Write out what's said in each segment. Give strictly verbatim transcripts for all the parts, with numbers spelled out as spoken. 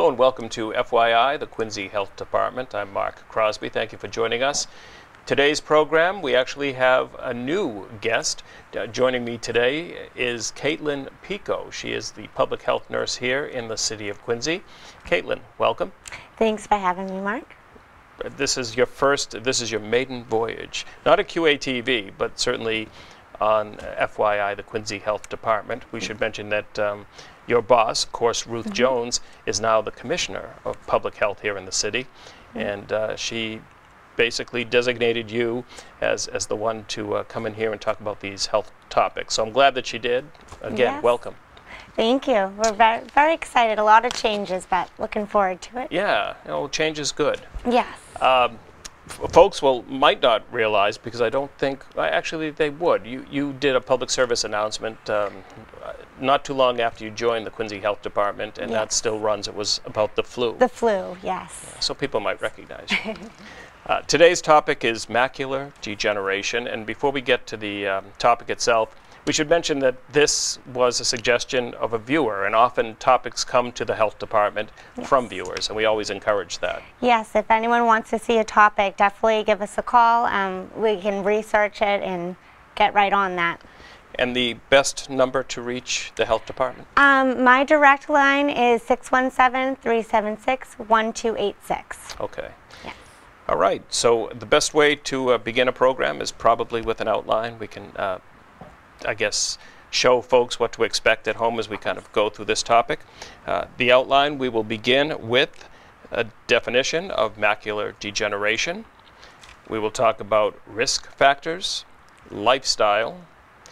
and welcome to F Y I, the Quincy Health Department. I'm Mark Crosby. Thank you for joining us. Today's program, we actually have a new guest. Uh, joining me today is Katelyn Picot. She is the public health nurse here in the city of Quincy. Katelyn, welcome. Thanks for having me, Mark. This is your first, this is your maiden voyage. Not at Q A T V, but certainly on F Y I, the Quincy Health Department. We should mention that um, your boss, of course, Ruth mm-hmm. Jones, is now the Commissioner of Public Health here in the city. Mm-hmm. And uh, she basically designated you as, as the one to uh, come in here and talk about these health topics. So I'm glad that she did. Again, yes. Welcome. Thank you. We're very, very excited. A lot of changes, but looking forward to it. Yeah, you know, change is good. Yes. Um, folks will might not realize, because I don't think, actually they would. You, you did a public service announcement um, not too long after you joined the Quincy Health Department, and yes. that still runs. It was about the flu. The flu, yes. So people might recognize you. uh, today's topic is macular degeneration, and before we get to the um, topic itself, we should mention that this was a suggestion of a viewer, and often topics come to the health department yes. from viewers, and we always encourage that. Yes, if anyone wants to see a topic, definitely give us a call. Um, we can research it and get right on that. And the best number to reach the health department? Um, my direct line is six one seven, three seven six, one two eight six. Okay. Yes. All right, so the best way to uh, begin a program is probably with an outline. We can uh, I guess, show folks what to expect at home as we kind of go through this topic. Uh, the outline, we will begin with a definition of macular degeneration. We will talk about risk factors, lifestyle,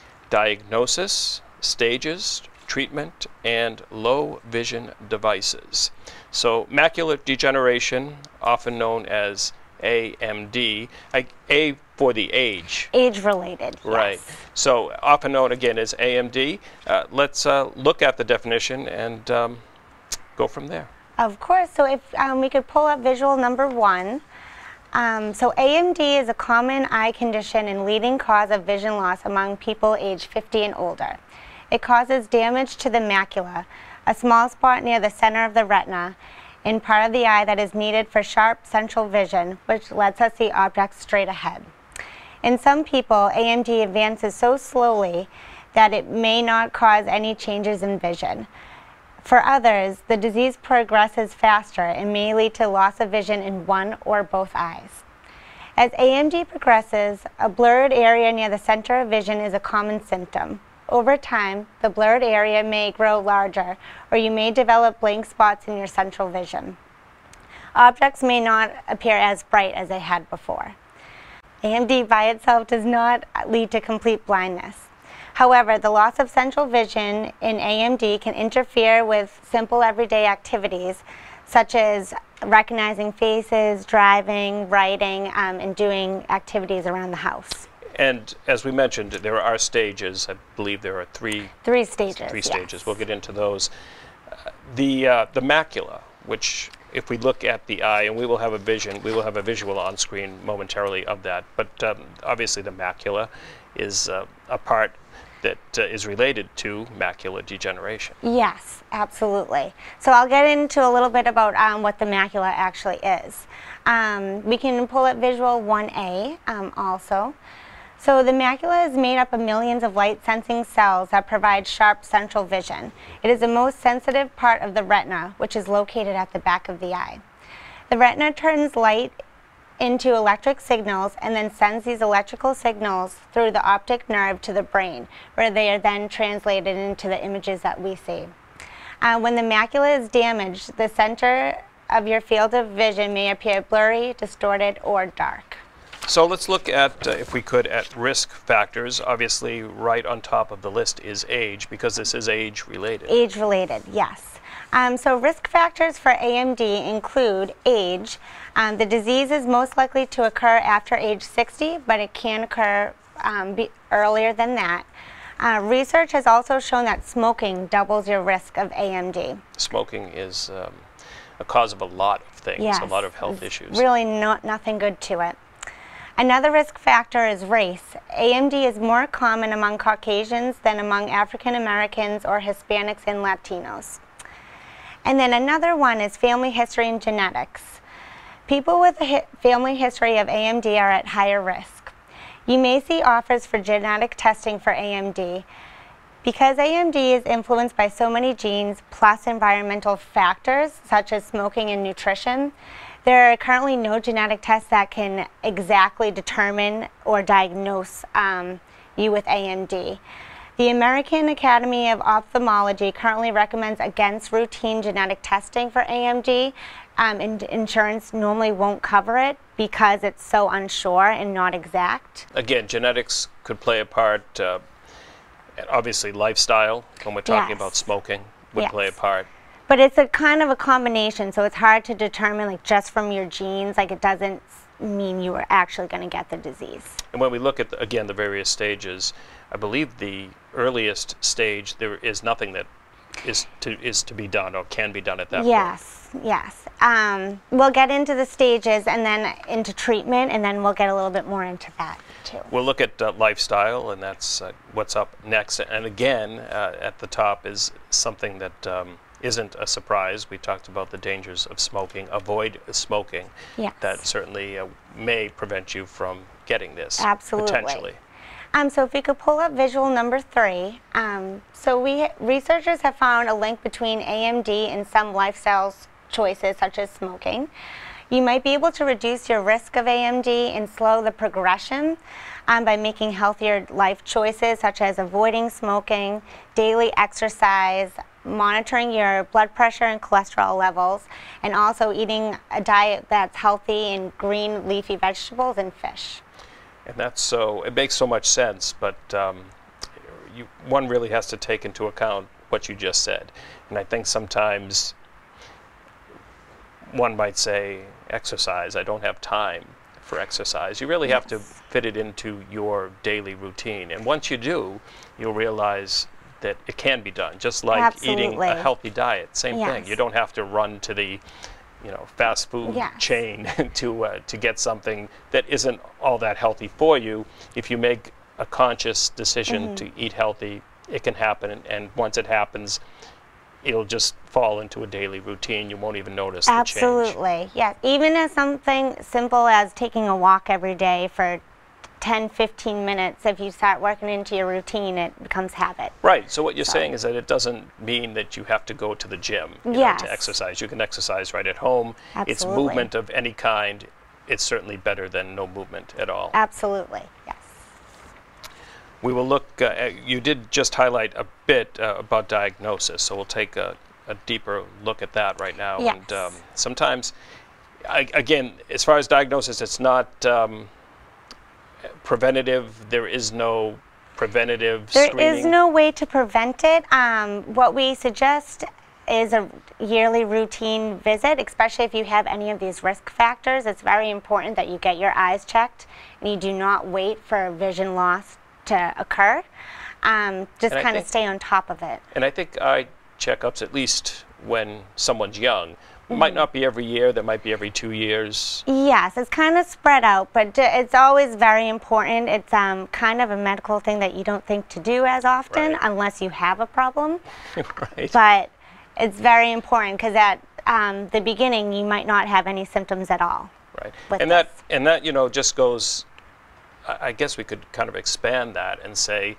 diagnosis, stages, treatment, and low vision devices. So macular degeneration, often known as A M D, I, A for the age. Age-related, right. Yes. So often known again as A M D. Uh, let's uh, look at the definition and um, go from there. Of course. So if um, we could pull up visual number one. Um, so A M D is a common eye condition and leading cause of vision loss among people aged fifty and older. It causes damage to the macula, a small spot near the center of the retina, in part of the eye that is needed for sharp central vision, which lets us see objects straight ahead. In some people, A M D advances so slowly that it may not cause any changes in vision. For others, the disease progresses faster and may lead to loss of vision in one or both eyes. As A M D progresses, a blurred area near the center of vision is a common symptom. Over time, the blurred area may grow larger, or you may develop blank spots in your central vision. Objects may not appear as bright as they had before. A M D by itself does not lead to complete blindness. However, the loss of central vision in A M D can interfere with simple everyday activities, such as recognizing faces, driving, writing, um, and doing activities around the house. And as we mentioned, there are stages. I believe there are three. Three stages. Three yes. stages. We'll get into those. Uh, the uh, the macula, which, if we look at the eye, and we will have a vision, we will have a visual on screen momentarily of that. But um, obviously, the macula is uh, a part that uh, is related to macular degeneration. Yes, absolutely. So I'll get into a little bit about um, what the macula actually is. Um, we can pull up visual one A um, also. So the macula is made up of millions of light-sensing cells that provide sharp central vision. It is the most sensitive part of the retina, which is located at the back of the eye. The retina turns light into electric signals and then sends these electrical signals through the optic nerve to the brain, where they are then translated into the images that we see. Uh, when the macula is damaged, the center of your field of vision may appear blurry, distorted, or dark. So let's look at, uh, if we could, at risk factors. Obviously, right on top of the list is age, because this is age-related. Age-related, yes. Um, so risk factors for A M D include age. Um, the disease is most likely to occur after age sixty, but it can occur um, be earlier than that. Uh, research has also shown that smoking doubles your risk of A M D. Smoking is um, a cause of a lot of things, yes, a lot of health issues. Really not, nothing good to it. Another risk factor is race. A M D is more common among Caucasians than among African Americans or Hispanics and Latinos. And then another one is family history and genetics. People with a hi family history of A M D are at higher risk. You may see offers for genetic testing for A M D. Because A M D is influenced by so many genes plus environmental factors such as smoking and nutrition, there are currently no genetic tests that can exactly determine or diagnose um, you with A M D. The American Academy of Ophthalmology currently recommends against routine genetic testing for A M D, um, and insurance normally won't cover it because it's so unsure and not exact. Again, genetics could play a part. Uh, obviously, lifestyle, when we're talking Yes. about smoking, would Yes. play a part. But it's a kind of a combination, so it's hard to determine, like, just from your genes. Like, it doesn't mean you are actually going to get the disease. And when we look at, the, again, the various stages, I believe the earliest stage, there is nothing that is to, is to be done or can be done at that point. Yes, yes. Um, we'll get into the stages and then into treatment, and then we'll get a little bit more into that, too. We'll look at uh, lifestyle, and that's uh, what's up next. And again, uh, at the top is something that um, isn't a surprise. We talked about the dangers of smoking. Avoid smoking. Yes. That certainly uh, may prevent you from getting this. Absolutely. Potentially. Um, so if we could pull up visual number three. Um, so we researchers have found a link between A M D and some lifestyle choices such as smoking. You might be able to reduce your risk of A M D and slow the progression um, by making healthier life choices such as avoiding smoking, daily exercise, monitoring your blood pressure and cholesterol levels, and also eating a diet that's healthy in green leafy vegetables and fish. And that's so, it makes so much sense, but um, you, one really has to take into account what you just said. And I think sometimes one might say, exercise, I don't have time for exercise. You really Yes. have to fit it into your daily routine. And once you do, you'll realize that it can be done, just like eating Absolutely. a healthy diet. Same thing. Yes. You don't have to run to the you know, fast food Yes. chain to uh, to get something that isn't all that healthy for you. If you make a conscious decision Mm-hmm. to eat healthy, it can happen, and, and once it happens, it'll just fall into a daily routine. You won't even notice the change. Absolutely, yes. Even as something simple as taking a walk every day for ten, fifteen minutes, if you start working into your routine, it becomes habit. Right. So what you're saying is that it doesn't mean that you have to go to the gym you know, Yes. to exercise. You can exercise right at home. It's Absolutely. movement of any kind. It's certainly better than no movement at all. Absolutely, yes. We will look, uh, at, you did just highlight a bit uh, about diagnosis, so we'll take a, a deeper look at that right now. Yes. And um, sometimes, I, again, as far as diagnosis, it's not um, preventative. There is no preventative There screening. is no way to prevent it. Um, what we suggest is a yearly routine visit, especially if you have any of these risk factors. It's very important that you get your eyes checked and you do not wait for vision loss to occur. Um, just And I kind of think- stay on top of it. And I think eye checkups, at least when someone's young, Mm-hmm. might not be every year. There might be every two years. Yes, it's kind of spread out, but d- it's always very important. It's um, kind of a medical thing that you don't think to do as often Right. unless you have a problem. Right. But it's very important because at um, the beginning you might not have any symptoms at all. Right. with And that, this. and that, you know, just goes, I I guess we could kind of expand that and say,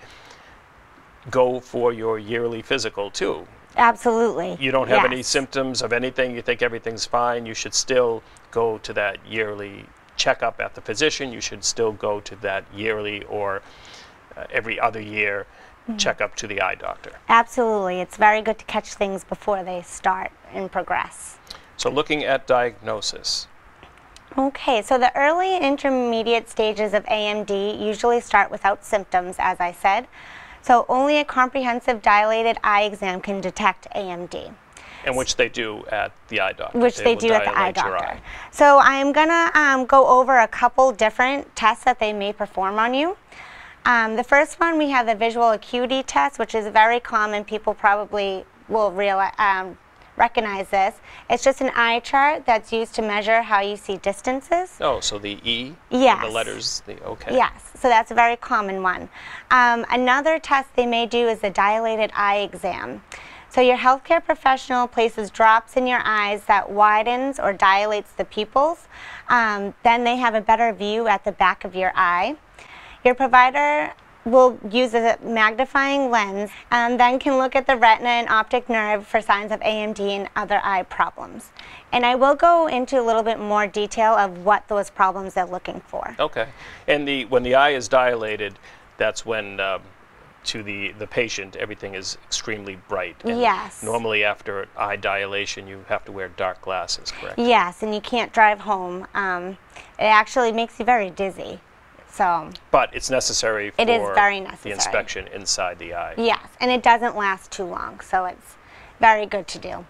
go for your yearly physical too. Absolutely. You don't have any yes. symptoms of anything, you think everything's fine, you should still go to that yearly checkup at the physician. You should still go to that yearly or uh, every other year Mm-hmm. checkup to the eye doctor. Absolutely. It's very good to catch things before they start and progress. So looking at diagnosis. Okay, so the early and intermediate stages of A M D usually start without symptoms, as I said. So only a comprehensive dilated eye exam can detect A M D. And which they do at the eye doctor. Which they will do at the eye dilate your doctor. eye. So I'm going to um, go over a couple different tests that they may perform on you. Um, the first one, we have the visual acuity test, which is very common. People probably will realize, um, recognize this. It's just an eye chart that's used to measure how you see distances. Oh, so the E? Yes. The letters, the, okay. Yes, so that's a very common one. Um, another test they may do is the dilated eye exam. So your healthcare professional places drops in your eyes that widens or dilates the pupils. Um, then they have a better view at the back of your eye. Your provider will use a magnifying lens and then can look at the retina and optic nerve for signs of A M D and other eye problems. And I will go into a little bit more detail of what those problems they're looking for. Okay. And the when the eye is dilated, that's when um, to the, the patient everything is extremely bright. And yes. Normally after eye dilation you have to wear dark glasses, correct? Yes, and you can't drive home. Um, it actually makes you very dizzy. So, but it's necessary for it is very necessary. the inspection inside the eye. Yes, and it doesn't last too long, so it's very good to do.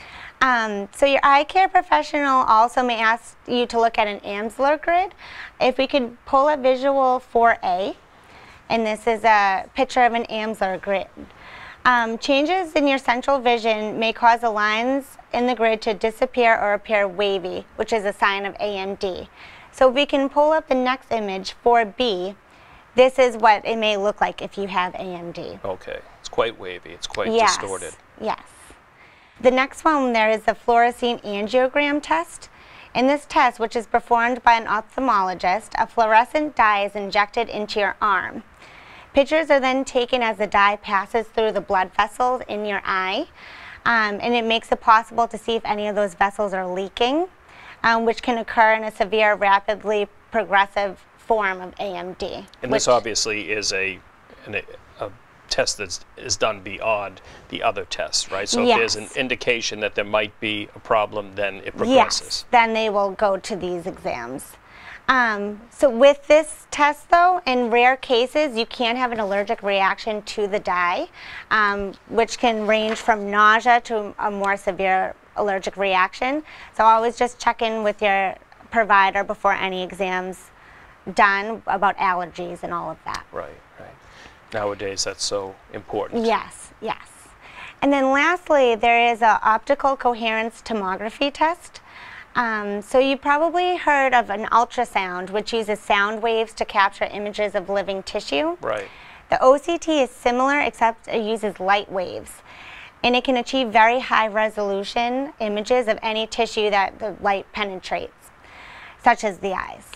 Um, so your eye care professional also may ask you to look at an Amsler grid. If we could pull a visual four A, and this is a picture of an Amsler grid. Um, changes in your central vision may cause the lines in the grid to disappear or appear wavy, which is a sign of A M D. So we can pull up the next image, four B. This is what it may look like if you have A M D. Okay, it's quite wavy, it's quite yes. distorted. Yes. The next one there is the fluorescein angiogram test. In this test, which is performed by an ophthalmologist, a fluorescent dye is injected into your arm. Pictures are then taken as the dye passes through the blood vessels in your eye, um, and it makes it possible to see if any of those vessels are leaking. Um, which can occur in a severe, rapidly progressive form of A M D. And this obviously is a, an, a test that is done beyond the other tests, right? So yes. if there's an indication that there might be a problem, then it progresses. Yes, then they will go to these exams. Um, so with this test, though, in rare cases, you can have an allergic reaction to the dye, um, which can range from nausea to a more severe allergic reaction. So always just check in with your provider before any exams done about allergies and all of that. Right, right. Nowadays that's so important. Yes, yes. And then lastly, there is an optical coherence tomography test. Um, so you probably heard of an ultrasound, which uses sound waves to capture images of living tissue. Right. The O C T is similar, except it uses light waves. And it can achieve very high resolution images of any tissue that the light penetrates, such as the eyes.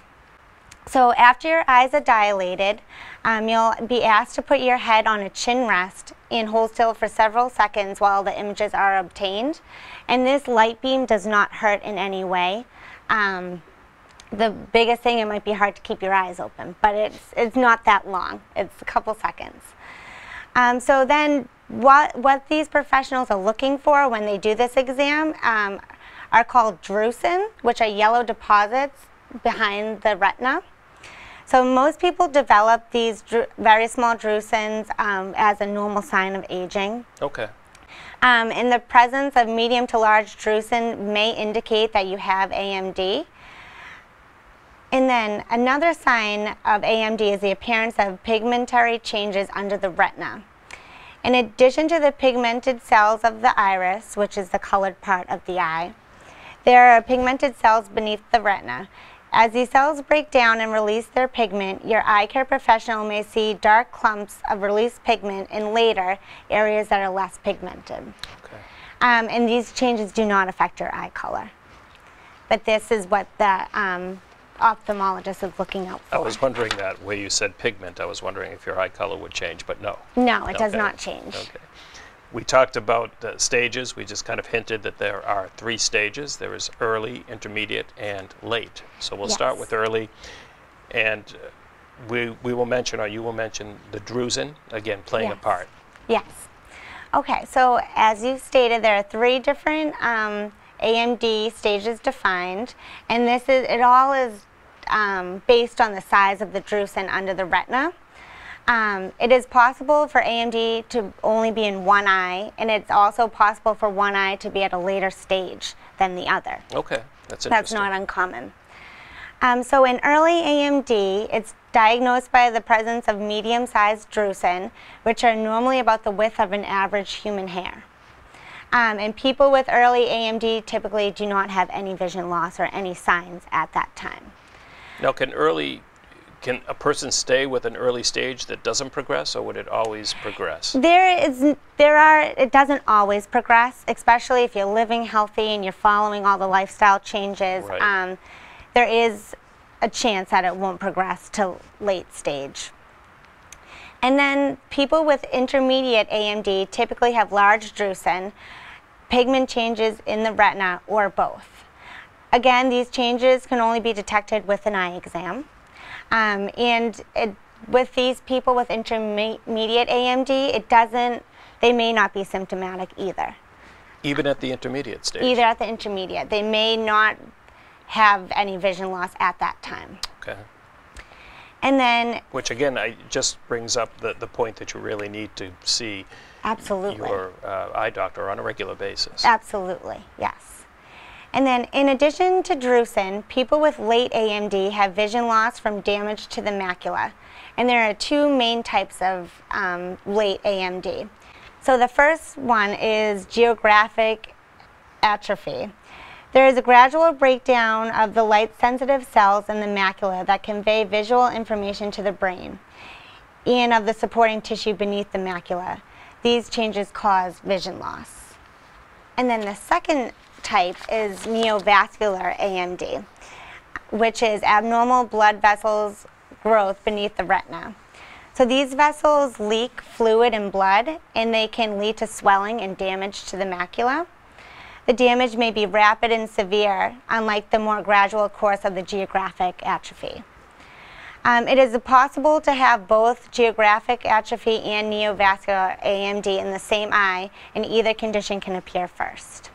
So after your eyes are dilated, um, you'll be asked to put your head on a chin rest and hold still for several seconds while the images are obtained. And this light beam does not hurt in any way. Um, the biggest thing, it might be hard to keep your eyes open, but it's, it's not that long. It's a couple seconds. Um, so then what, what these professionals are looking for when they do this exam um, are called drusen, which are yellow deposits behind the retina. So most people develop these very small drusens um, as a normal sign of aging. Okay. Um, and the presence of medium to large drusen may indicate that you have A M D. And then another sign of A M D is the appearance of pigmentary changes under the retina. In addition to the pigmented cells of the iris, which is the colored part of the eye, there are pigmented cells beneath the retina. As these cells break down and release their pigment, your eye care professional may see dark clumps of released pigment in later areas that are less pigmented. Okay. Um, and these changes do not affect your eye color. But this is what the um, ophthalmologist is looking out for. I was wondering that where you said pigment, I was wondering if your eye color would change, but no. No, it does Okay. not change. Okay. We talked about uh, stages. We just kind of hinted that there are three stages. There is early, intermediate, and late. So we'll Yes. start with early, and uh, we, we will mention, or you will mention, the drusen, again, playing Yes. a part. Yes. Okay, so as you stated, there are three different um, A M D stages defined, and this is, it all is um, based on the size of the drusen under the retina. Um, it is possible for A M D to only be in one eye, and it's also possible for one eye to be at a later stage than the other. Okay, that's interesting. That's not uncommon. Um, so in early A M D, it's diagnosed by the presence of medium-sized drusen, which are normally about the width of an average human hair. Um, and people with early A M D typically do not have any vision loss or any signs at that time. Now, can early can a person stay with an early stage that doesn't progress, or would it always progress? There is, there are, it doesn't always progress, especially if you're living healthy and you're following all the lifestyle changes. Right. Um, there is a chance that it won't progress to late stage. And then people with intermediate A M D typically have large drusen, pigment changes in the retina, or both. Again, these changes can only be detected with an eye exam. Um, and it, with these people with intermediate A M D, it doesn't, they may not be symptomatic either. Even at the intermediate stage? Either at the intermediate. They may not have any vision loss at that time. Okay. And then... Which again, I, just brings up the, the point that you really need to see Absolutely. your uh, eye doctor on a regular basis. Absolutely, yes. And then in addition to drusen, people with late A M D have vision loss from damage to the macula. And there are two main types of um, late A M D. So the first one is geographic atrophy. There is a gradual breakdown of the light-sensitive cells in the macula that convey visual information to the brain and of the supporting tissue beneath the macula. These changes cause vision loss. And then the second type is neovascular A M D, which is abnormal blood vessels growth beneath the retina. So these vessels leak fluid and blood, and they can lead to swelling and damage to the macula. The damage may be rapid and severe, unlike the more gradual course of the geographic atrophy. Um, it is possible to have both geographic atrophy and neovascular A M D in the same eye, and either condition can appear first.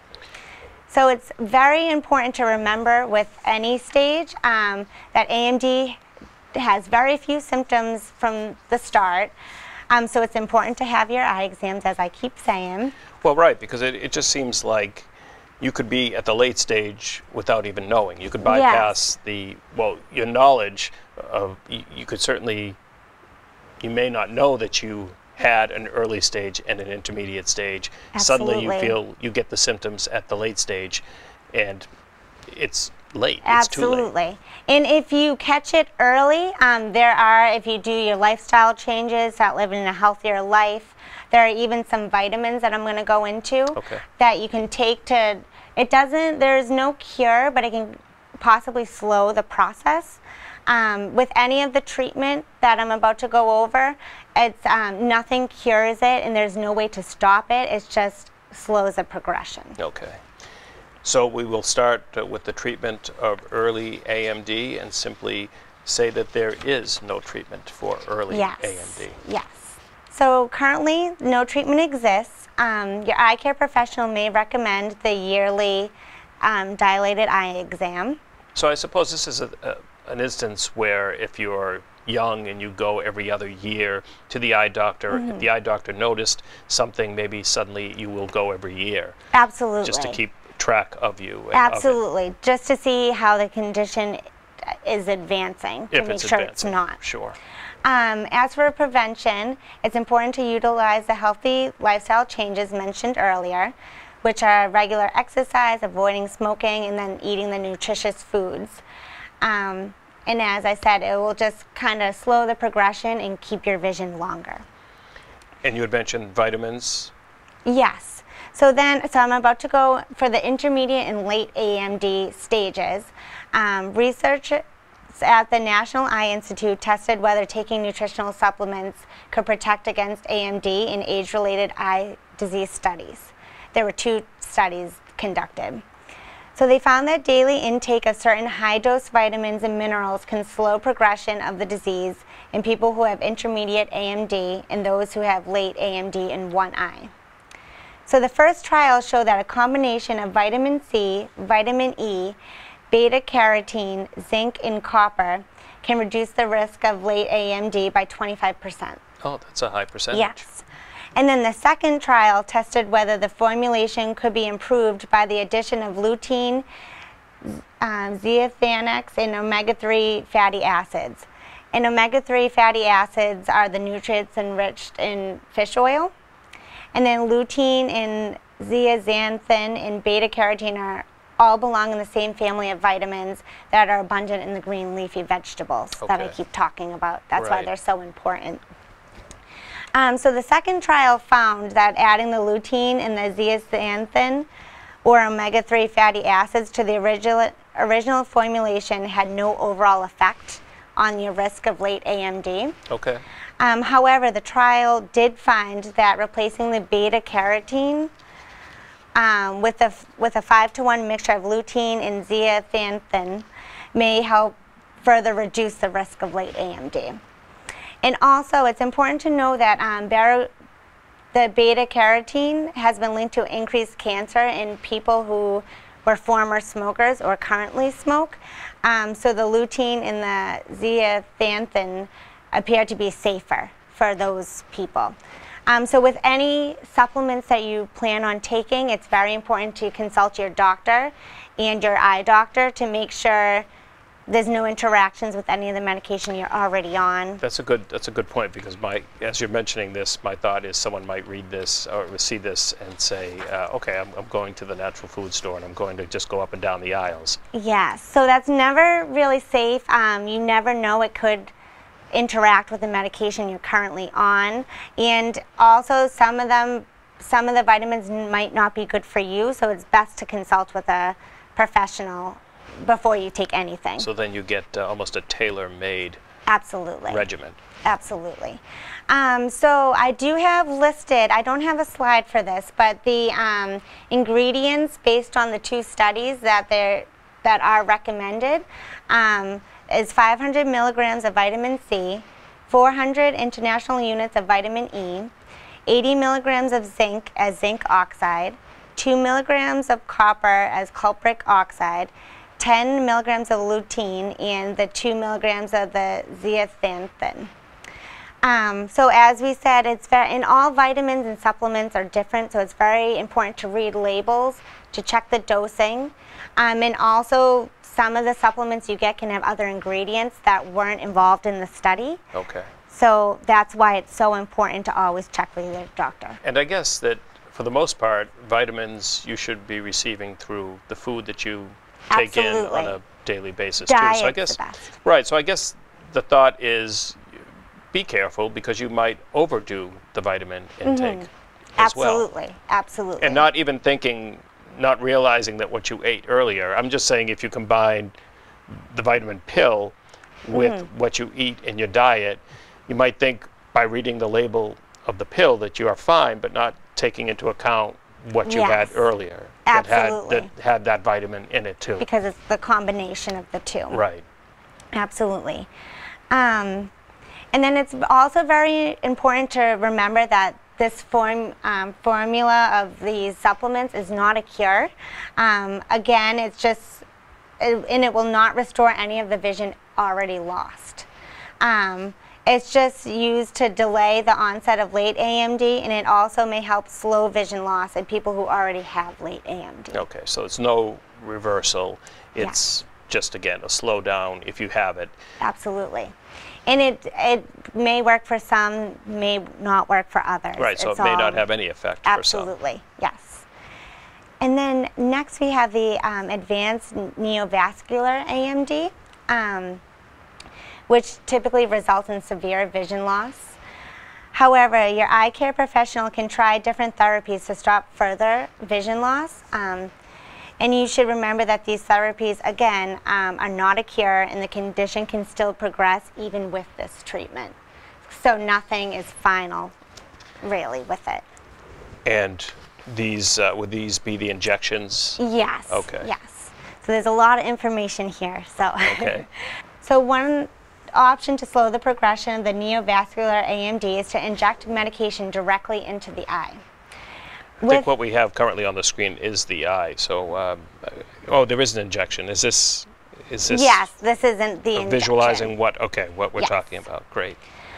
So it's very important to remember with any stage um, that A M D has very few symptoms from the start. Um, so it's important to have your eye exams, as I keep saying. Well, right, because it, it just seems like you could be at the late stage without even knowing. You could bypass yes. the, well, your knowledge of, you, you could certainly, you may not know that you had an early stage and an intermediate stage. Absolutely. Suddenly you feel, you get the symptoms at the late stage, and it's late. Absolutely. It's too late. And if you catch it early, um, there are, if you do your lifestyle changes, start living a healthier life, there are even some vitamins that I'm going to go into okay. that you can take to, it doesn't, there's no cure, but it can possibly slow the process. Um, with any of the treatment that I'm about to go over, it's um, nothing cures it, and there's no way to stop it. It just slows the progression. Okay. So we will start uh, with the treatment of early A M D and simply say that there is no treatment for early yes. A M D. Yes. So currently, no treatment exists. Um, your eye care professional may recommend the yearly um, dilated eye exam. So I suppose this is a, a, an instance where if you're young and you go every other year to the eye doctor, mm-hmm. if the eye doctor noticed something, maybe suddenly you will go every year. Absolutely. Just to keep track of you. And Absolutely. Of it. Just to see how the condition is advancing, to if make it's sure advancing. it's not. Sure. Um, as for prevention, it's important to utilize the healthy lifestyle changes mentioned earlier, which are regular exercise, avoiding smoking, and then eating the nutritious foods. Um, and as I said, it will just kind of slow the progression and keep your vision longer. And you had mentioned vitamins? Yes. So then, so I'm about to go for the intermediate and late A M D stages. Um, research at the National Eye Institute tested whether taking nutritional supplements could protect against A M D in age-related eye disease studies. There were two studies conducted. So they found that daily intake of certain high-dose vitamins and minerals can slow progression of the disease in people who have intermediate A M D and those who have late A M D in one eye. So the first trial showed that a combination of vitamin C, vitamin E, beta-carotene, zinc, and copper can reduce the risk of late A M D by twenty-five percent. Oh, that's a high percentage. Yes. And then the second trial tested whether the formulation could be improved by the addition of lutein, um, zeaxanthin, and omega three fatty acids. And omega three fatty acids are the nutrients enriched in fish oil. And then lutein and zeaxanthin and beta-carotene are all belong in the same family of vitamins that are abundant in the green leafy vegetables Okay. that I keep talking about. That's why Right. they're so important. Um, so the second trial found that adding the lutein and the zeaxanthin or omega three fatty acids to the original, original formulation had no overall effect on your risk of late A M D. Okay. Um, however, the trial did find that replacing the beta carotene um, with a with a five to one mixture of lutein and zeaxanthin may help further reduce the risk of late A M D. And also, it's important to know that um, bar the beta carotene has been linked to increased cancer in people who were former smokers or currently smoke. Um, so the lutein and the zeaxanthin appear to be safer for those people. Um, so with any supplements that you plan on taking, it's very important to consult your doctor and your eye doctor to make sure there's no interactions with any of the medication you're already on. That's a good. That's a good point, because my, as you're mentioning this, my thought is someone might read this or see this and say, uh, "Okay, I'm, I'm going to the natural food store and I'm going to just go up and down the aisles." Yes, so that's never really safe. Um, you never know, it could interact with the medication you're currently on, and also some of them, some of the vitamins might not be good for you. So it's best to consult with a professional before you take anything. So then you get uh, almost a tailor-made Absolutely. regimen. Absolutely. Um, so I do have listed, I don't have a slide for this, but the um, ingredients based on the two studies that they're, that are recommended um, is five hundred milligrams of vitamin C, four hundred international units of vitamin E, eighty milligrams of zinc as zinc oxide, two milligrams of copper as cupric oxide, ten milligrams of lutein, and the two milligrams of the zeaxanthin. Um, so as we said, it's very, and all vitamins and supplements are different, so it's very important to read labels, to check the dosing, um, and also some of the supplements you get can have other ingredients that weren't involved in the study. Okay. So that's why it's so important to always check with your doctor. And I guess that for the most part, vitamins you should be receiving through the food that you take in Absolutely. on a daily basis Diet's too. So I guess the best. right. So I guess the thought is be careful, because you might overdo the vitamin intake as well. Absolutely, absolutely. And not even thinking, not realizing that what you ate earlier. I'm just saying if you combine the vitamin pill with Mm-hmm. what you eat in your diet, you might think by reading the label of the pill that you are fine, but not taking into account what you Yes. had earlier Absolutely. that had that had that vitamin in it too. Because it's the combination of the two. Right. Absolutely. Um, and then it's also very important to remember that this form, um, formula of these supplements is not a cure. Um, again, it's just, it, and it will not restore any of the vision already lost. Um, it's just used to delay the onset of late A M D, and it also may help slow vision loss in people who already have late A M D. Okay, so it's no reversal. It's just, again, a slowdown if you have it. Absolutely. And it, it may work for some, may not work for others. Right, so It's it may all- not have any effect Absolutely, yes. And then next we have the um, advanced neovascular A M D, um, which typically results in severe vision loss. However, your eye care professional can try different therapies to stop further vision loss. Um, and you should remember that these therapies, again, um, are not a cure, and the condition can still progress even with this treatment. So nothing is final, really, with it. for some. And these, uh, would these be the injections? Yes. Okay. Yes. So there's a lot of information here. So. Okay. So one option to slow the progression of the neovascular A M D is to inject medication directly into the eye. I think what we have currently on the screen is the eye. So, um, oh, there is an injection. Is this, is this Yes, this isn't the injection. visualizing what, okay, what we're Yes. talking about? Great.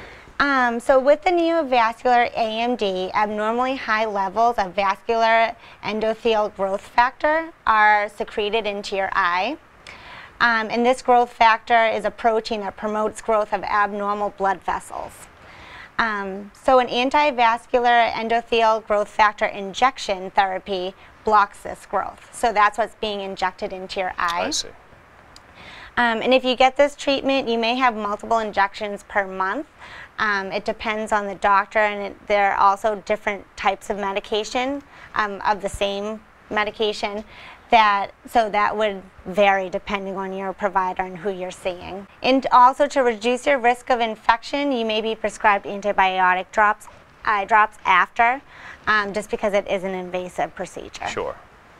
Um, so with the neovascular A M D, abnormally high levels of vascular endothelial growth factor are secreted into your eye. Um, and this growth factor is a protein that promotes growth of abnormal blood vessels. Um, so an anti-vascular endothelial growth factor injection therapy blocks this growth. So that's what's being injected into your eye. I see. Um, and if you get this treatment, you may have multiple injections per month. Um, it depends on the doctor, and it, there are also different types of medication, um, of the same medication, that so that would vary depending on your provider and who you're seeing. And also, to reduce your risk of infection, you may be prescribed antibiotic drops, eye drops after, um, just because it is an invasive procedure. Sure.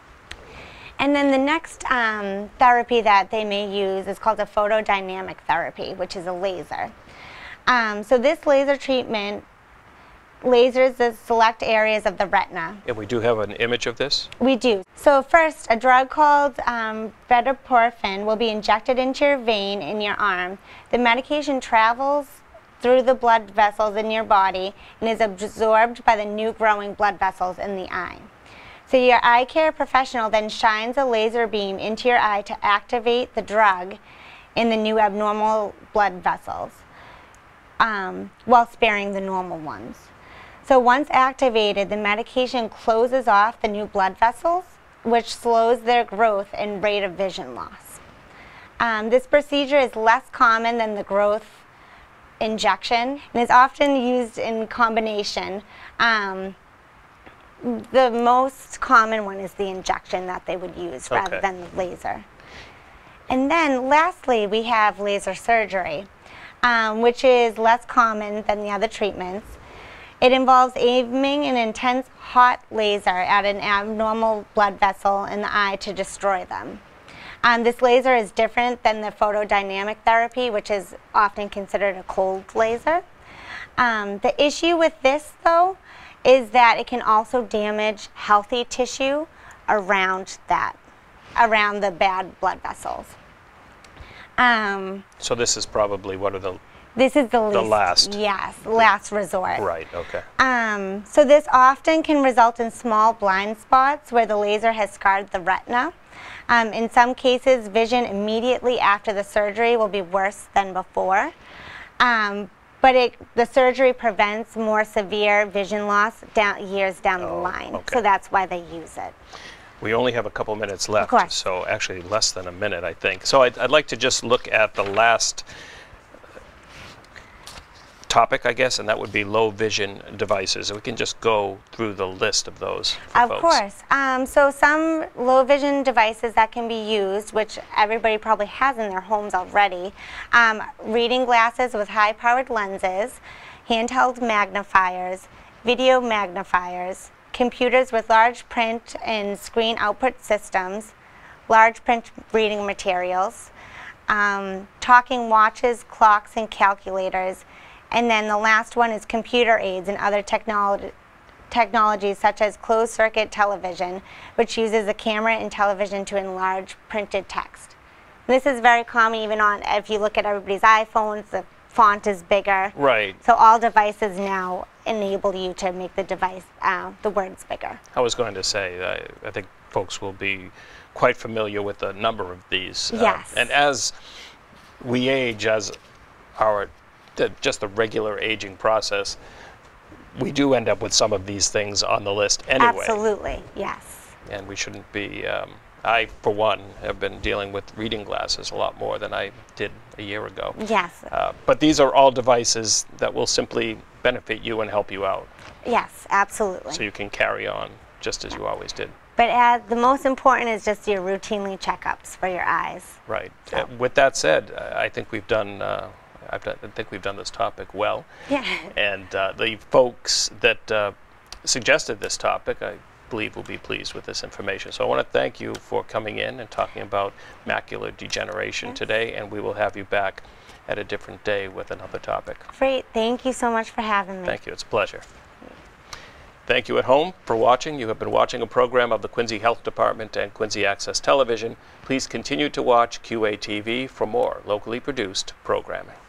And then the next um, therapy that they may use is called a photodynamic therapy, which is a laser. Um, so this laser treatment lasers the select areas of the retina. And we do have an image of this? We do. So first, a drug called um, betaporphin will be injected into your vein in your arm. The medication travels through the blood vessels in your body and is absorbed by the new growing blood vessels in the eye. So your eye care professional then shines a laser beam into your eye to activate the drug in the new abnormal blood vessels, um, while sparing the normal ones. So once activated, the medication closes off the new blood vessels, which slows their growth and rate of vision loss. Um, this procedure is less common than the growth injection and is often used in combination. Um, The most common one is the injection that they would use rather Okay. than the laser. And then lastly, we have laser surgery, um, which is less common than the other treatments. It involves aiming an intense hot laser at an abnormal blood vessel in the eye to destroy them. Um, this laser is different than the photodynamic therapy, which is often considered a cold laser. Um, the issue with this, though, is that it can also damage healthy tissue around that, around the bad blood vessels. Um, So this is probably one of the... this is the, The least, last. Yes, last resort. Right, okay. Um, so this often can result in small blind spots where the laser has scarred the retina. Um, in some cases, vision immediately after the surgery will be worse than before. Um, But it, the surgery prevents more severe vision loss down, years down Oh, the line. okay. So that's why they use it. We only have a couple minutes left, course. so actually less than a minute, I think. So I'd, I'd like to just look at the last topic, I guess, and that would be low vision devices. And we can just go through the list of those for Of folks. course. Um, so some low vision devices that can be used, which everybody probably has in their homes already, um, reading glasses with high-powered lenses, handheld magnifiers, video magnifiers, computers with large print and screen output systems, large print reading materials, um, talking watches, clocks, and calculators. And then the last one is computer aids and other technology, technologies such as closed-circuit television, which uses a camera and television to enlarge printed text. And this is very common even on, if you look at everybody's iPhones, the font is bigger. Right. So all devices now enable you to make the device, uh, the words bigger. I was going to say, I, I think folks will be quite familiar with the number of these. Uh, Yes. And as we age, as our the, just the regular aging process, we do end up with some of these things on the list anyway. Absolutely, yes. And we shouldn't be, um, I, for one, have been dealing with reading glasses a lot more than I did a year ago. Yes. Uh, but these are all devices that will simply benefit you and help you out. Yes, absolutely. So you can carry on just as you always did. But as the most important is just your routinely checkups for your eyes. Right. So. Uh, with that said, I think we've done, uh, I've done, I think we've done this topic well. Yeah. And uh, the folks that uh, suggested this topic, I believe, will be pleased with this information. So I want to thank you for coming in and talking about macular degeneration Yes. today, and we will have you back at a different day with another topic. Great. Thank you so much for having me. Thank you. It's a pleasure. Thank you at home for watching. You have been watching a program of the Quincy Health Department and Quincy Access Television. Please continue to watch Q A T V for more locally produced programming.